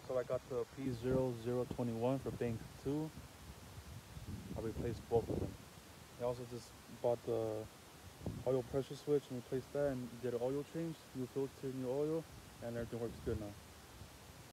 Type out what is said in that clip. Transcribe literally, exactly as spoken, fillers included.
So I got the P zero zero two one for bank two. I replaced both of them. I also just bought the oil pressure switch and replaced that and did an oil change, new filter, new oil, and everything works good now.